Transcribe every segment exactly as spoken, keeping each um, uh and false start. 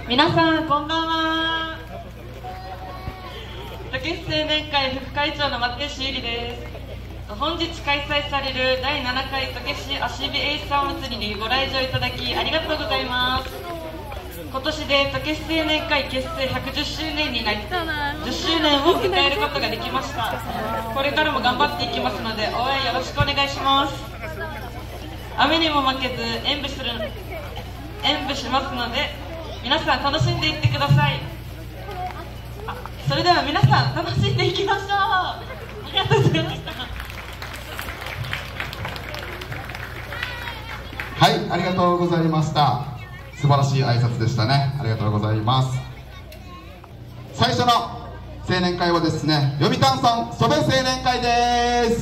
皆さんこんばんは。竹市青年会副会長の松岸ゆりです。本日開催されるだいななかい竹市足火エイサー祭りにご来場いただきありがとうございます。今年で竹市青年会結成ひゃくじゅっしゅうねんになりじゅっしゅうねんを迎えることができました。これからも頑張っていきますので応援よろしくお願いします。雨にも負けず演舞する演舞しますので皆さん楽しんでいってください。あ、それでは皆さん楽しんでいきましょう。ありがとうございました。 はい、ありがとうございました。素晴らしい挨拶でしたね。ありがとうございます。最初の青年会はですね、読谷村蘇部青年会です。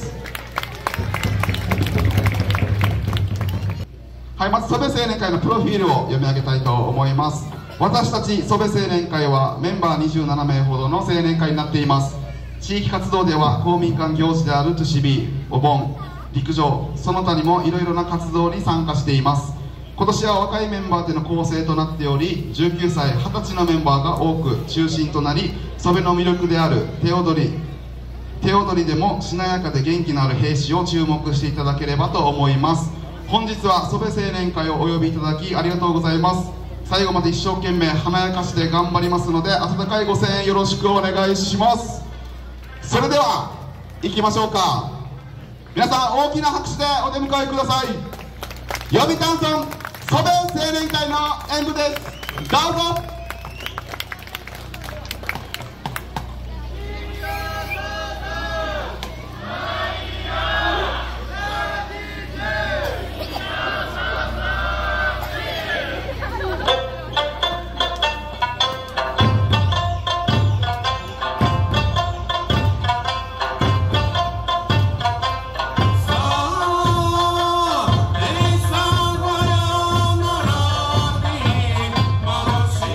はい、まず蘇部青年会のプロフィールを読み上げたいと思います。私たち蘇部青年会はメンバーにじゅうななめいほどの青年会になっています。地域活動では公民館行事であるトゥシビ、お盆、陸上、その他にもいろいろな活動に参加しています。今年は若いメンバーでの構成となっており、じゅうきゅうさい、はたちのメンバーが多く中心となり、蘇部の魅力である手踊り手踊りでもしなやかで元気のある兵士を注目していただければと思います。本日は蘇部青年会をお呼びいただきありがとうございます。最後まで一生懸命華やかしで頑張りますので温かいご声援よろしくお願いします。それでは行きましょうか。皆さん大きな拍手でお出迎えください。読谷村蘇部青年会の演舞です。どうぞ。 し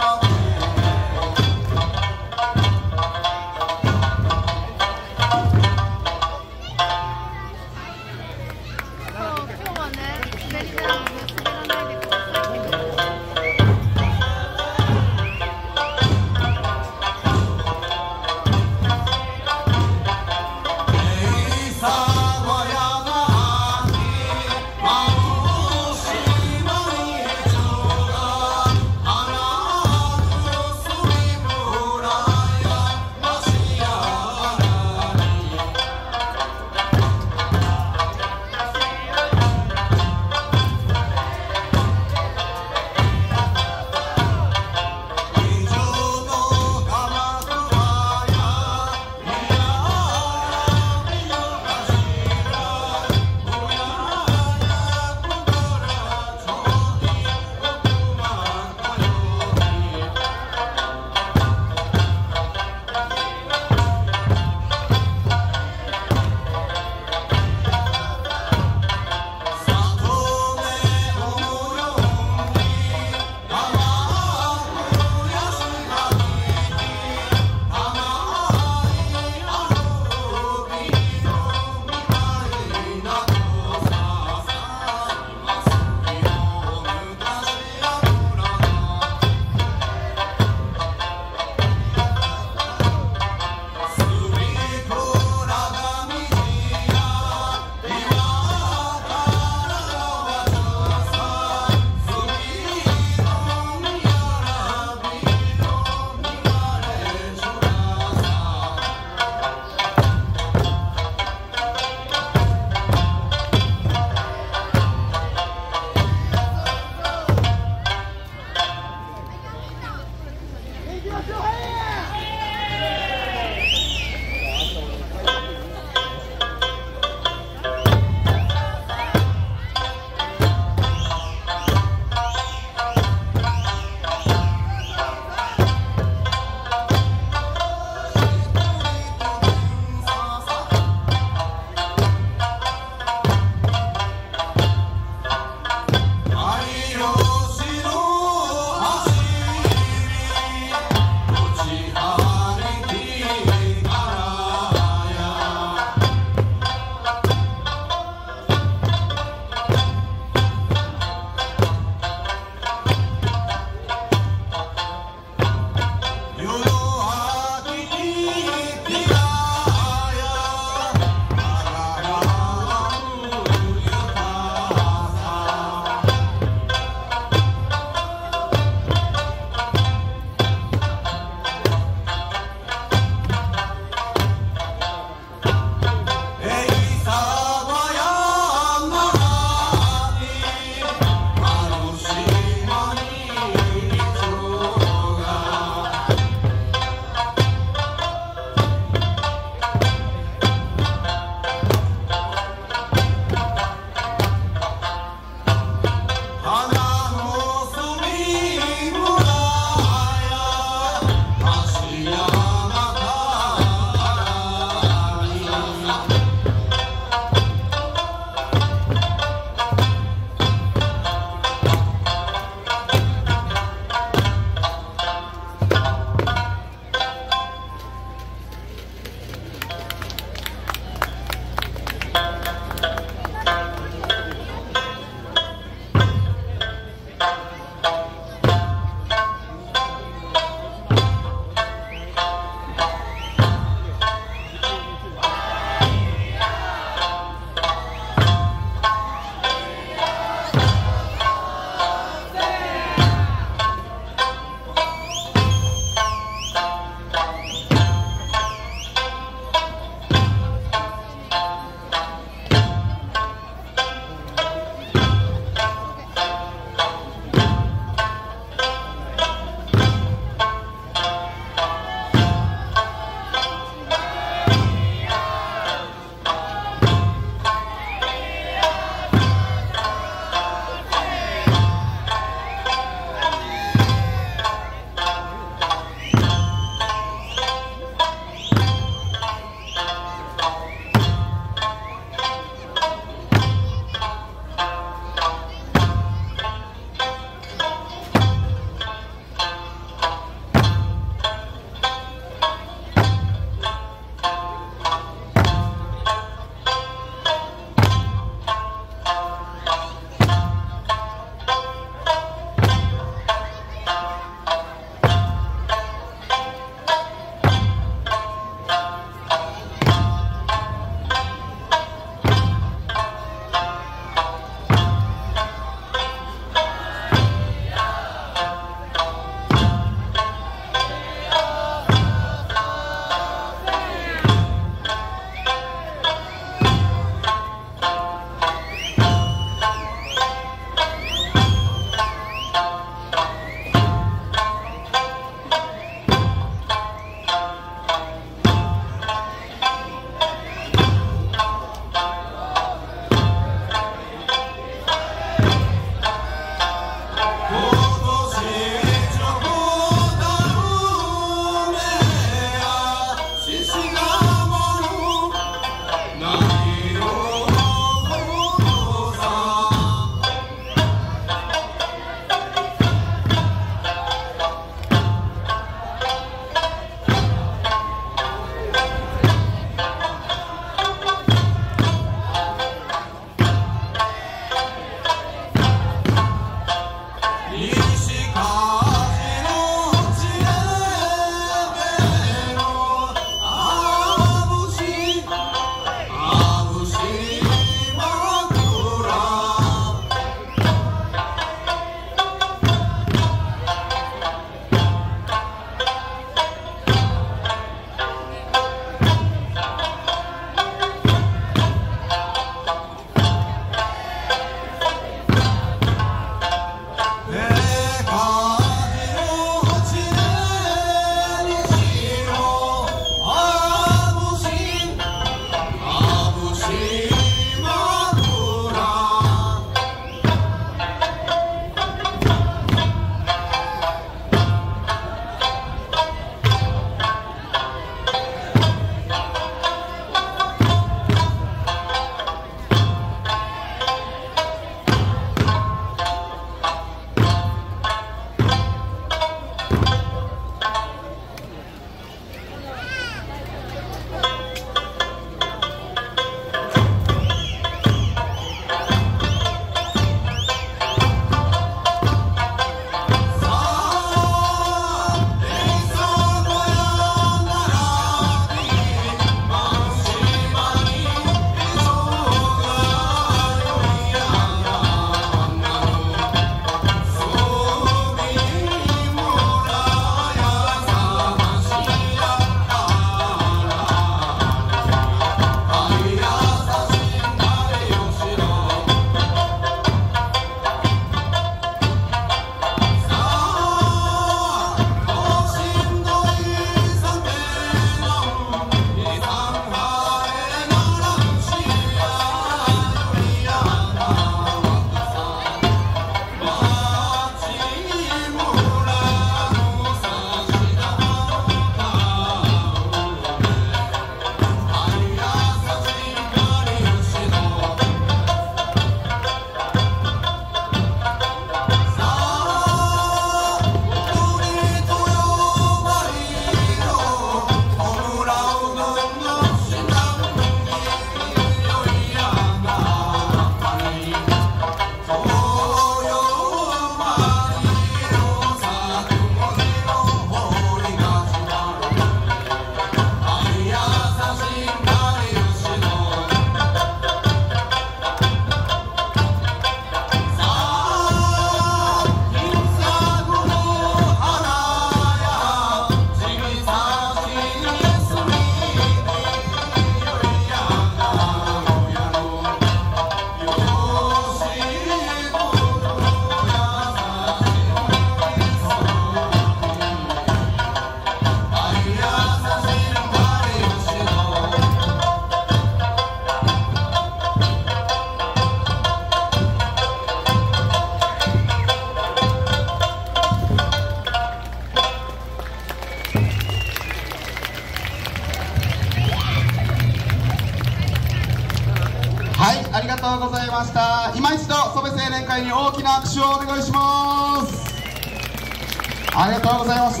はい、ありがとうございました。今一度ソベ青年会に大きな拍手をお願いします。ありがとうございました。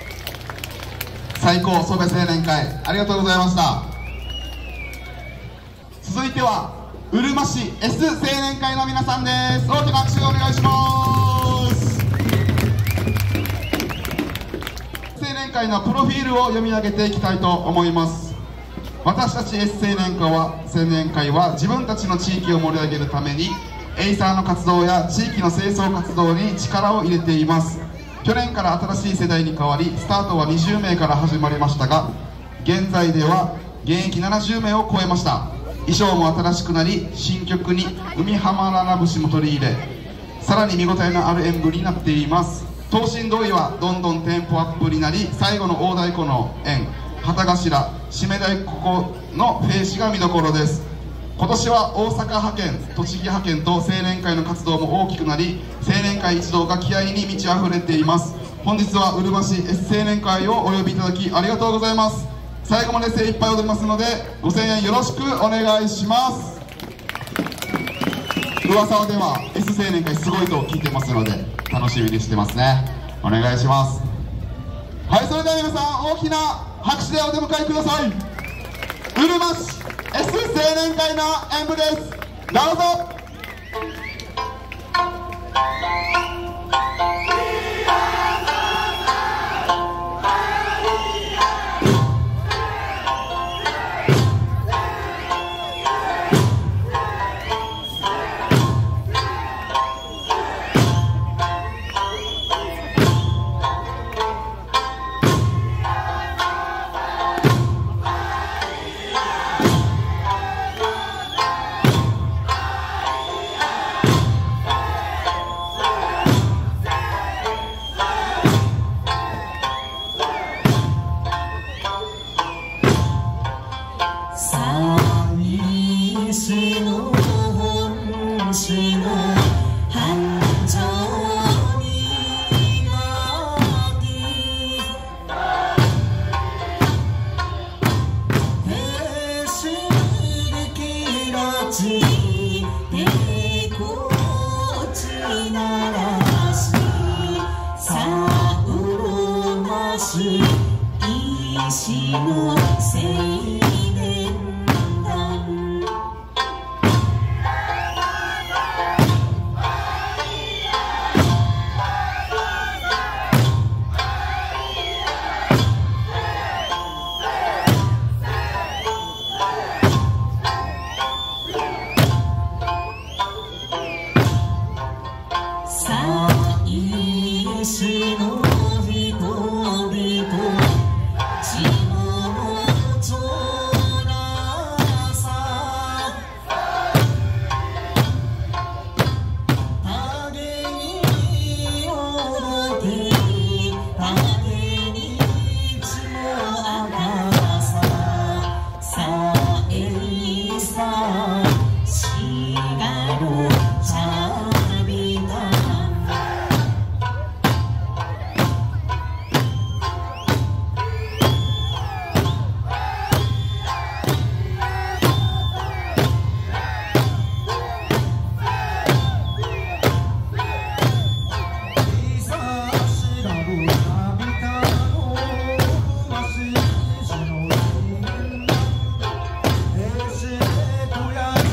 最高ソベ青年会ありがとうございました。続いてはうるま市 S 青年会の皆さんです。大きな拍手をお願いします。青年会のプロフィールを読み上げていきたいと思います。私たち S 青年会は青年会は自分たちの地域を盛り上げるためにエイサーの活動や地域の清掃活動に力を入れています。去年から新しい世代に変わりスタートはにじゅうめいから始まりましたが、現在では現役ななじゅうめいを超えました。衣装も新しくなり、新曲に海浜ララ節も取り入れ、さらに見応えのある演舞になっています。等身同意はどんどんテンポアップになり、最後の大太鼓の演、旗頭、締め太鼓のフェーシが見どころです。今年は大阪派遣、栃木派遣と青年会の活動も大きくなり、青年会一同が気合に満ち溢れています。本日はうるま市 S 青年会をお呼びいただきありがとうございます。最後まで精一杯踊りますのでご声援よろしくお願いします。噂では S 青年会すごいと聞いてますので楽しみにしてますね。お願いします。はい、それでは皆さん大きな拍手でお出迎えください。うるま市 S 青年会の演舞です。どうぞ。 Yeah.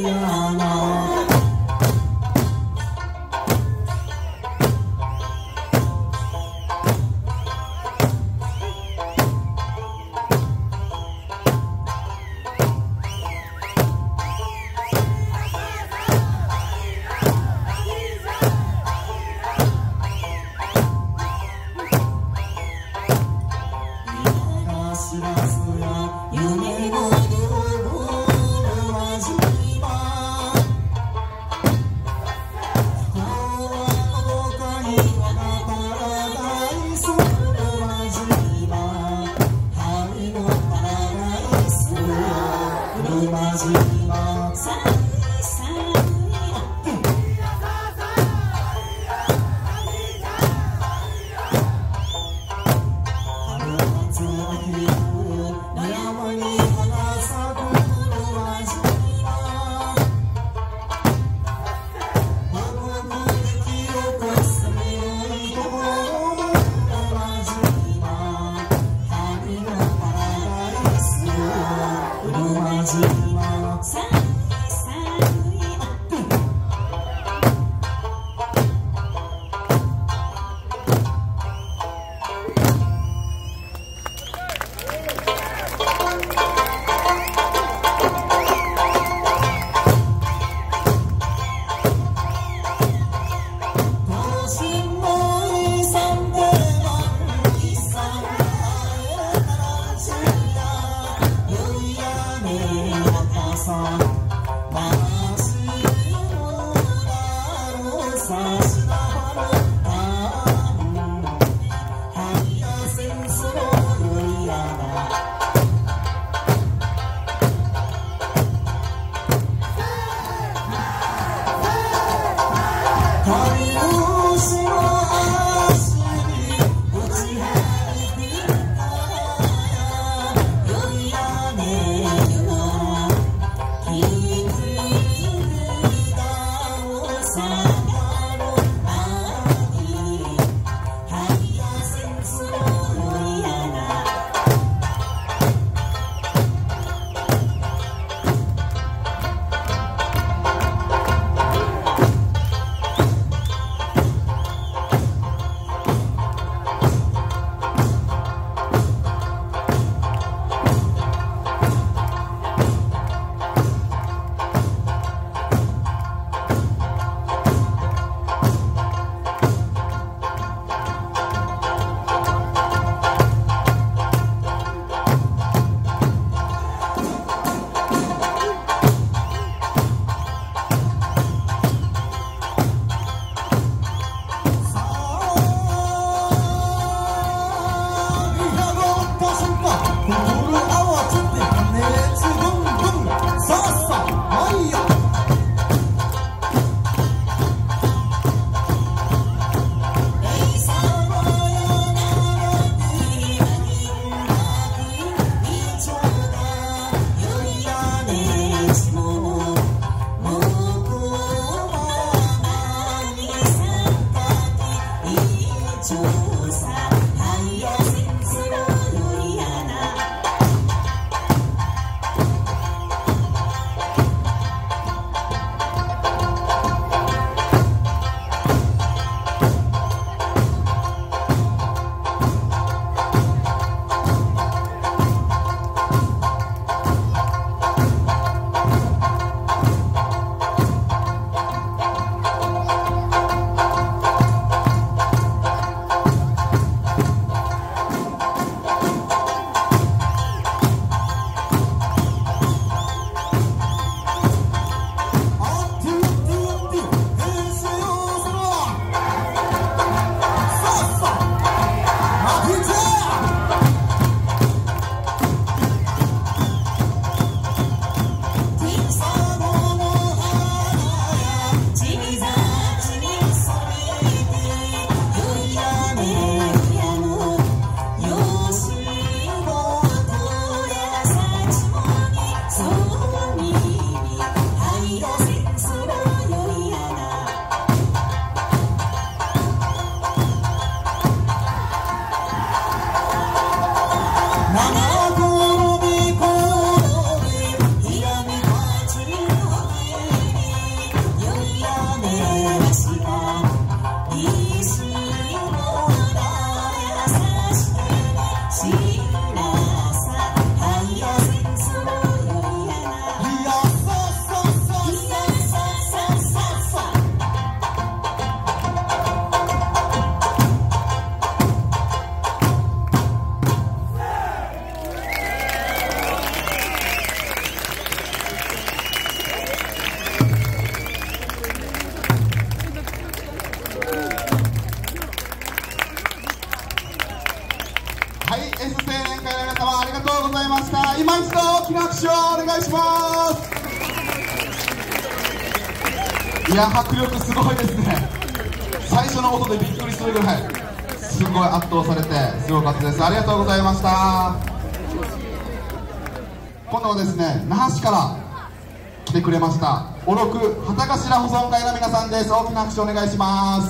夢の夜をわずには手をお願いします。いや、迫力すごいですね。最初の音でびっくりするぐらいすごい圧倒されてすごかったです。ありがとうございました。今度はですね、那覇市から来てくれましたおろく旗頭保存会の皆さんです。大きな拍手お願いします。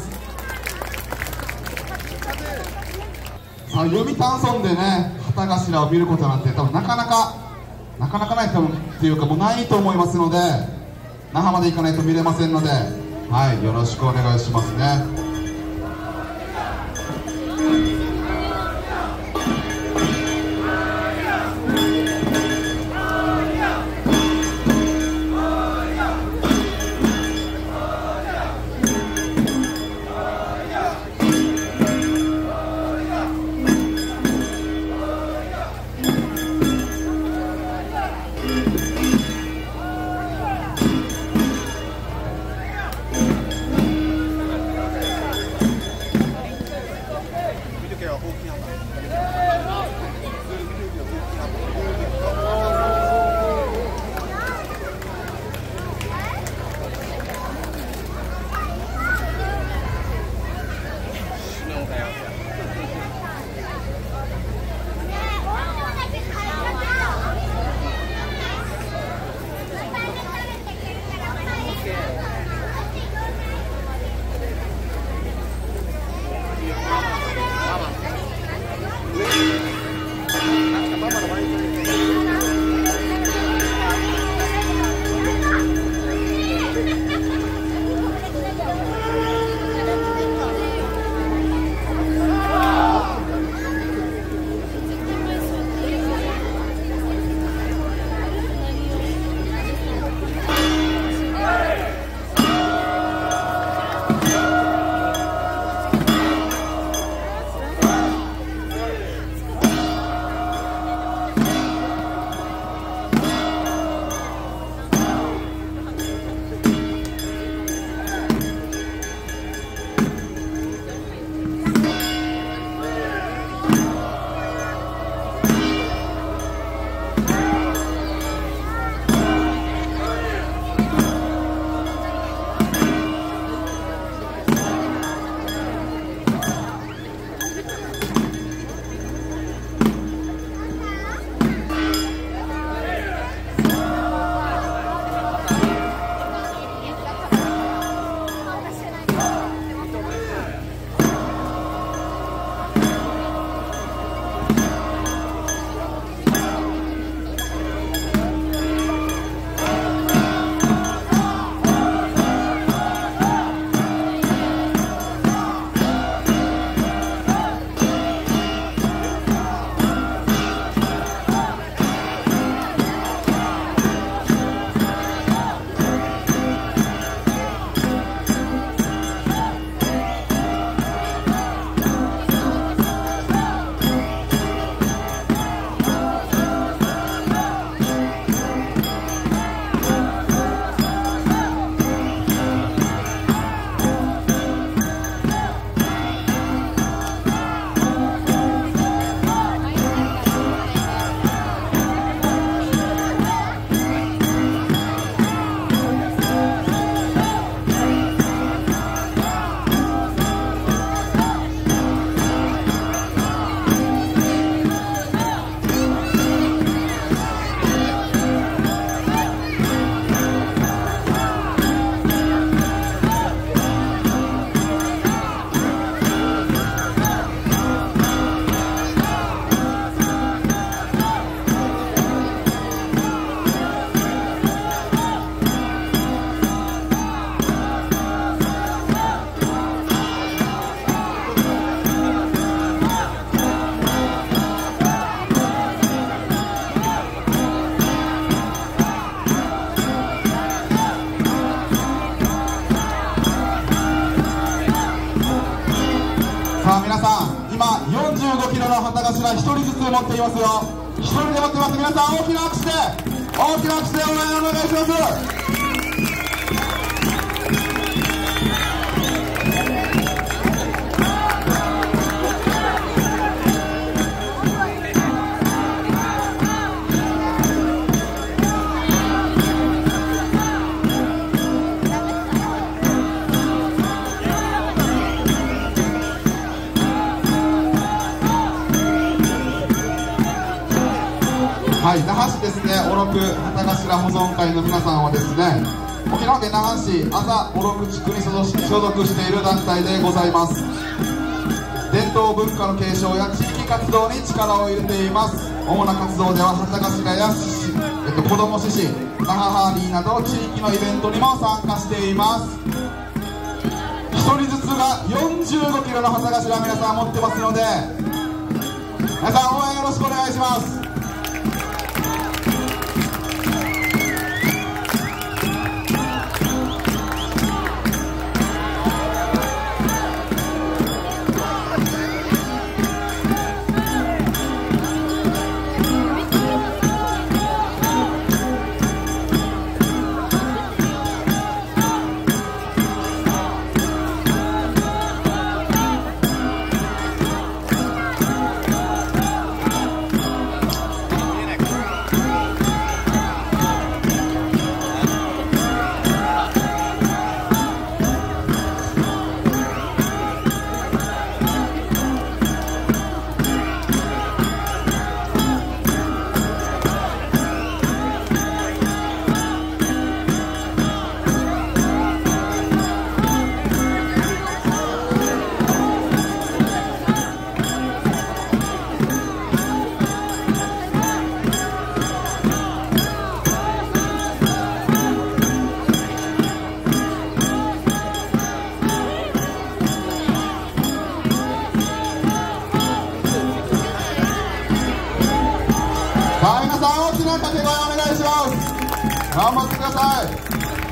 さあ、読谷村でね旗頭を見ることなんて多分なかなかなかなかないとっていうかもうないと思いますので、那覇まで行かないと見れませんので、はい、よろしくお願いしますね。 旗頭ひとりずつ持っていますよ。ひとりで持ってます。皆さん大きな拍手で大きな拍手でお願いします。 はい、那覇市ですね、おろく旗頭保存会の皆さんはですね、沖縄県那覇市朝おろく地区に所属している団体でございます。伝統文化の継承や地域活動に力を入れています。主な活動では旗頭や、えっと、子ども獅子、那覇ハーリーなど地域のイベントにも参加しています。ひとりずつがよんじゅうごキロの旗頭皆さん持ってますので、皆さん応援よろしくお願いします。はい、皆さん大きな掛け声お願いします。頑張ってください。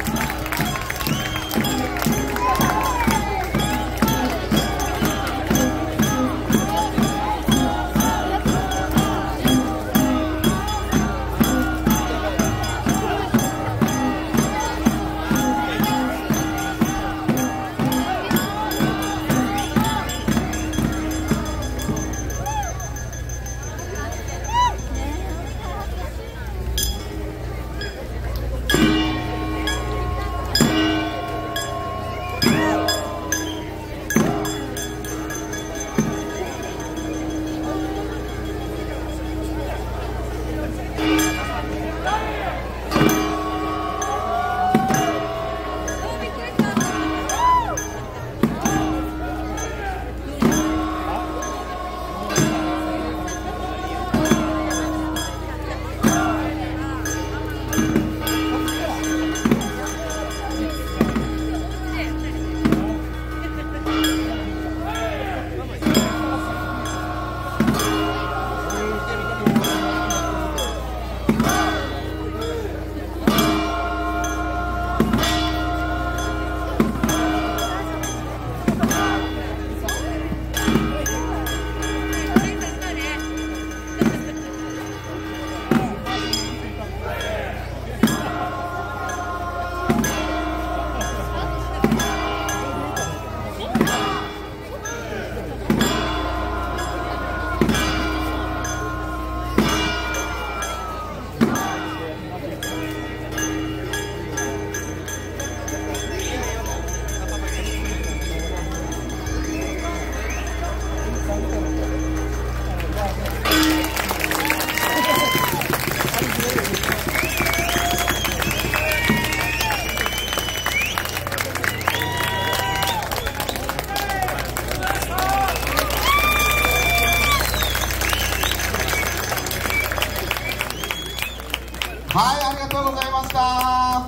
はい、ありがとうございました。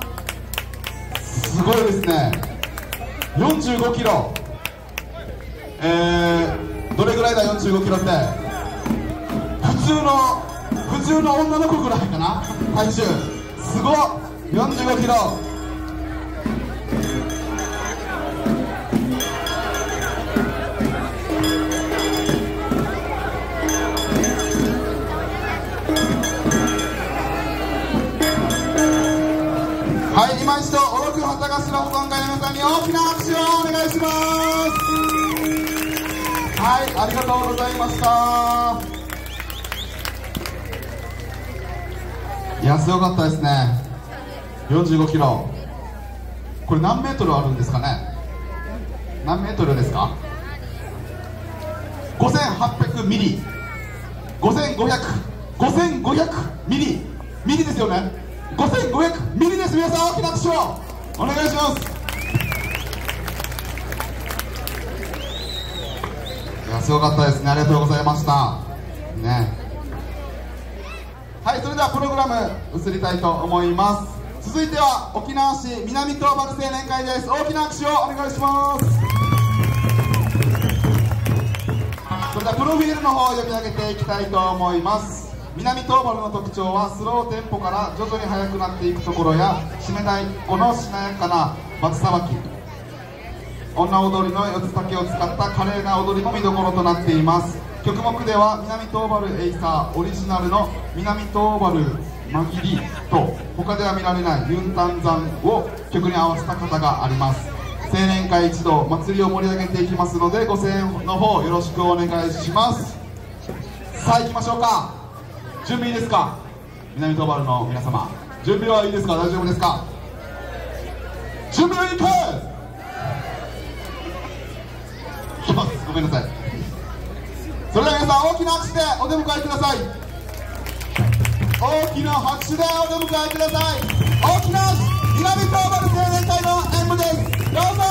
すごいですね。よんじゅうごキロ、えー、どれぐらいだよんじゅうごキロって。普通の普通の女の子ぐらいかな、体重。すごっ、よんじゅうごキロ。はい、今一度おろく旗頭保存会の皆さんに大きな拍手をお願いします。はい、ありがとうございました。いや、すごかったですね。よんじゅうごキロ、これ何メートルあるんですかね。何メートルですか。ごせんはっぴゃくミリ、ごせんごひゃくごせんごひゃくミリミリですよね。ごせんごひゃくミリです。皆さん大きな拍手をお願いします。いやすごかったですね。ありがとうございましたね。はい、それではプログラム移りたいと思います。続いては沖縄市南東原青年会です。大きな拍手をお願いします。それではプロフィールの方を読み上げていきたいと思います。南東原の特徴はスローテンポから徐々に速くなっていくところや締め太鼓のしなやかな松さばき、女踊りの四つ竹を使った華麗な踊りも見どころとなっています。曲目では南東原エイサーオリジナルの南東原まぎりと他では見られないユンタンザンを曲に合わせた方があります。青年会一同祭りを盛り上げていきますのでご声援の方よろしくお願いします。さあ行きましょうか。準備いいですか。南東原の皆様準備はいいですか。大丈夫ですか。準備はいいかい。いきます。ごめんなさい。それでは皆さん大きな拍手でお出迎えください。大きな拍手でお出迎えください。大きな拍手。南東原青年会の演舞です。どうぞ。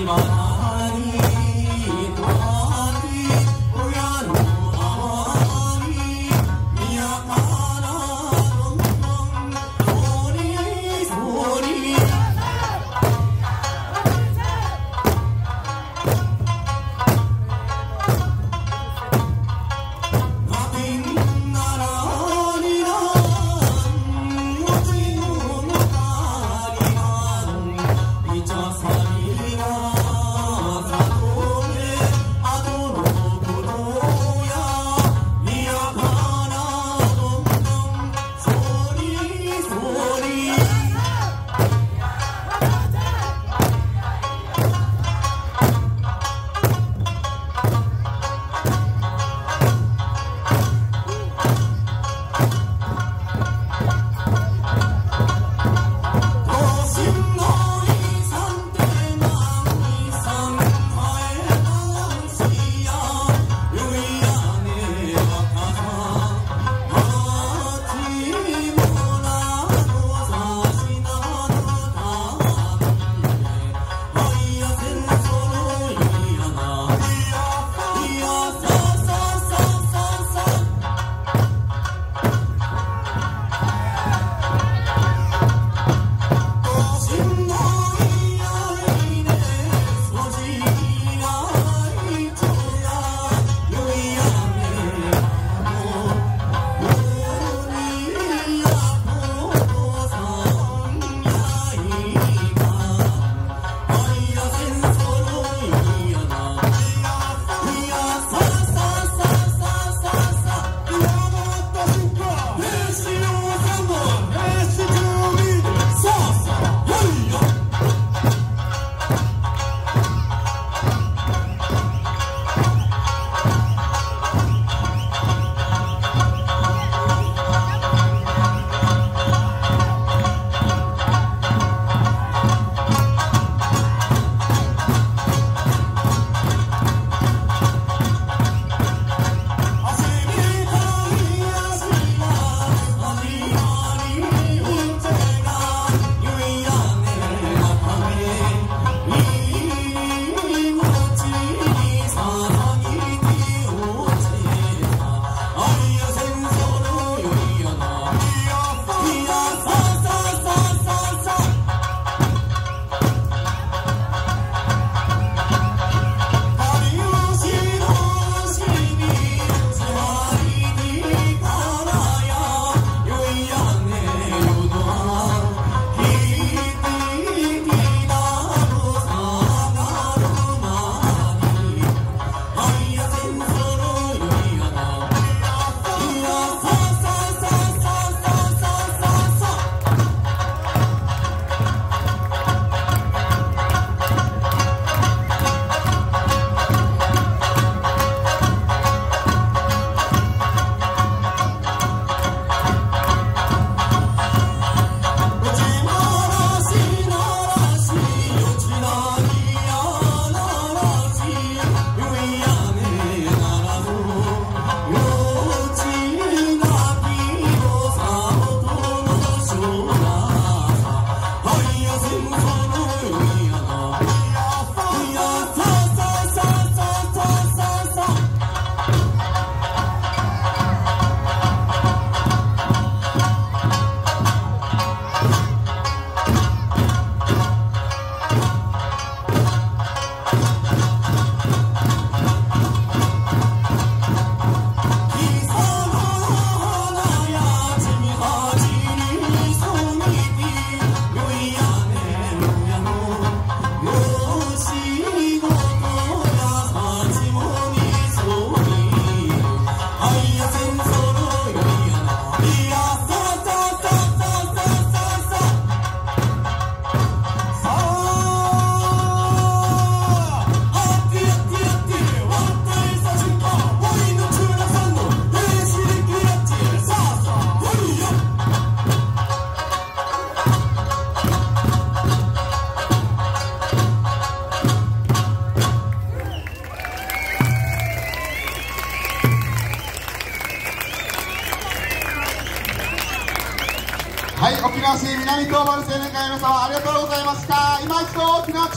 はい、沖縄市南東原青年会の皆様ありがとうございました。今一度大きな拍手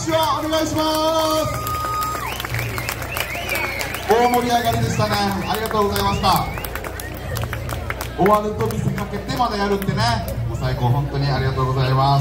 手をお願いします。大盛り上がりでしたね。ありがとうございました。終わると見せかけてまだやるってね、もう最高、本当にありがとうございます。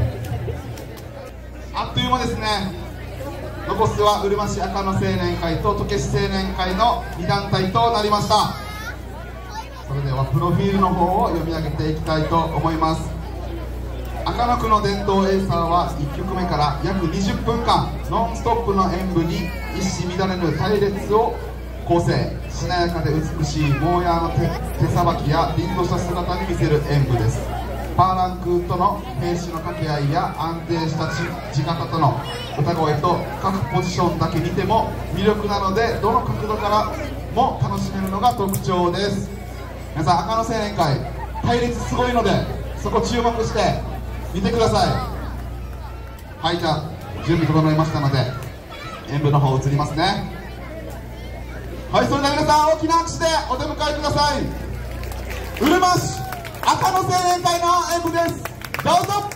あっという間ですね。残すはうるま市赤野青年会と渡慶市青年会のに団体となりました。それではプロフィールの方を読み上げていきたいと思います。赤野区の伝統エイサーはいっきょくめから約にじゅっぷんかんノンストップの演舞に一糸乱れぬ隊列を構成、しなやかで美しいモーヤーの 手, 手さばきや凛とした姿に見せる演舞です。パーランクとの兵士の掛け合いや安定した地方との歌声と各ポジションだけ見ても魅力なので、どの角度からも楽しめるのが特徴です。皆さん、赤野青年会隊列すごいので、そこ注目して見てください。はい、じゃあ準備整いましたので演舞の方移りますね。はい、それでは皆さん大きな拍手でお出迎えください。うるま市赤野青年会の演舞です。どうぞ。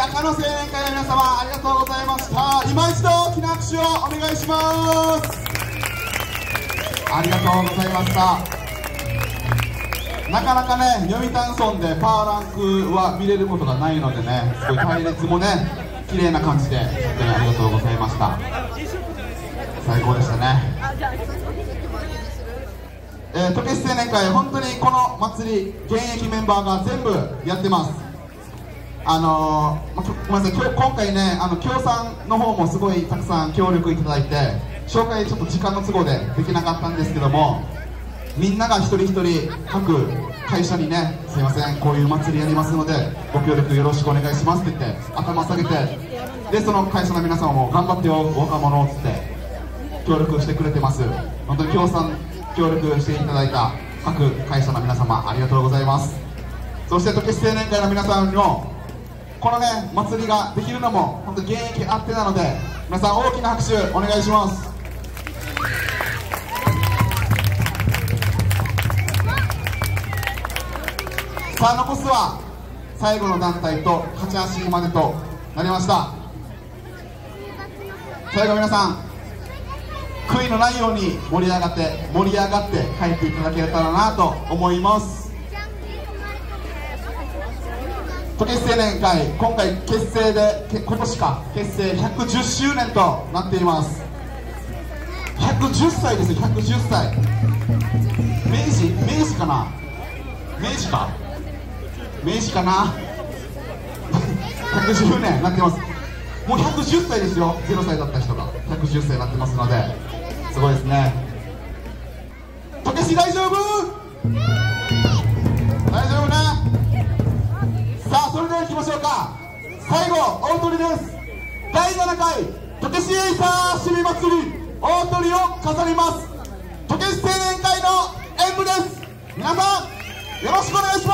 赤の青年会の皆様ありがとうございました。今一度大きな拍手をお願いします。ありがとうございました。なかなかね読谷村でパーランクは見れることがないのでね、すごい隊列もね綺麗な感じで本当にありがとうございました。最高でしたね。えー、時志青年会、本当にこの祭り現役メンバーが全部やってます。あのー、ま、ごめんなさい、今日今回ねあの協賛の方もすごいたくさん協力いただいて紹介ちょっと時間の都合でできなかったんですけども、みんなが一人一人各会社にね、すいませんこういう祭りやりますのでご協力よろしくお願いしますって言って頭下げて、でその会社の皆様も頑張ってよ若者っつって協力してくれてます。本当に協賛協力していただいた各会社の皆様ありがとうございます。そして時志青年会の皆さんにもこのね祭りができるのも本当現役あってなので、皆さん大きな拍手お願いします。さあ残すは最後の団体と勝ち足までとなりました。最後皆さん悔いのないように盛り上がって盛り上がって帰っていただけたらなと思います。時志青年会今回結成で今年か結成ひゃくじゅっしゅうねんとなっています。ひゃくじゅっさいですよ。ひゃくじゅっさい明治明治かな明治か明治かなひゃくじゅうねんなってます。もうひゃくじゅっさいですよ。ゼロさいだった人がひゃくじゅっさいになってますのですごいですね。時志大丈夫大丈夫ね。さあそれでは行きましょうか。最後大鳥です。だいななかい時志エイサーしみ祭り大鳥を飾ります。時志青年会の演舞です。皆さんよろしくお願いします。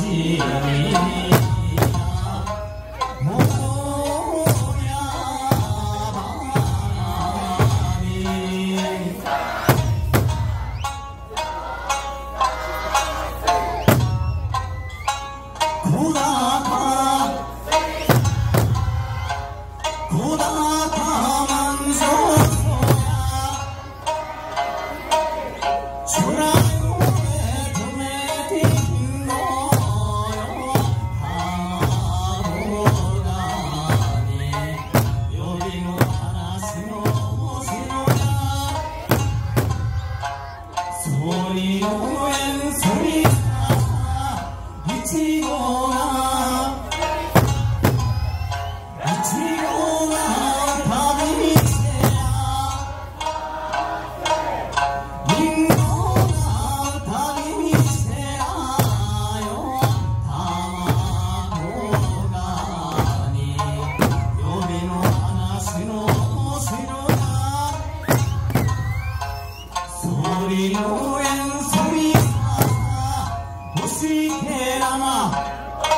星けらま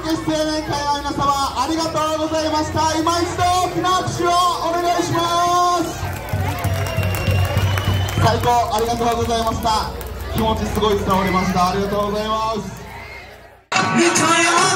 けし青年会の皆様ありがとうございました。今一度大きな拍手をお願いします。最高ありがとうございました。気持ちすごい伝わりました。ありがとうございます。